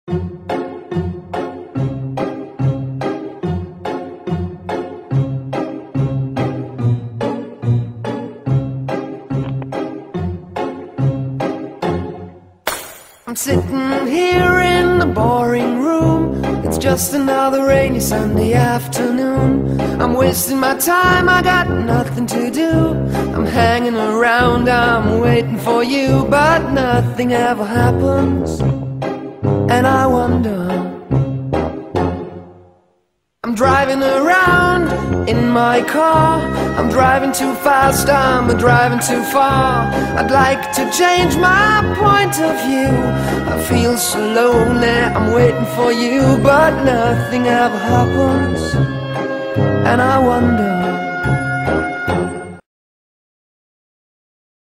I'm sitting here in the boring room. It's just another rainy Sunday afternoon. I'm wasting my time, I got nothing to do. I'm hanging around, I'm waiting for you, but nothing ever happens. And I wonder, I'm driving around in my car. I'm driving too fast, I'm driving too far. I'd like to change my point of view. I feel so lonely, I'm waiting for you, but nothing ever happens. And I wonder,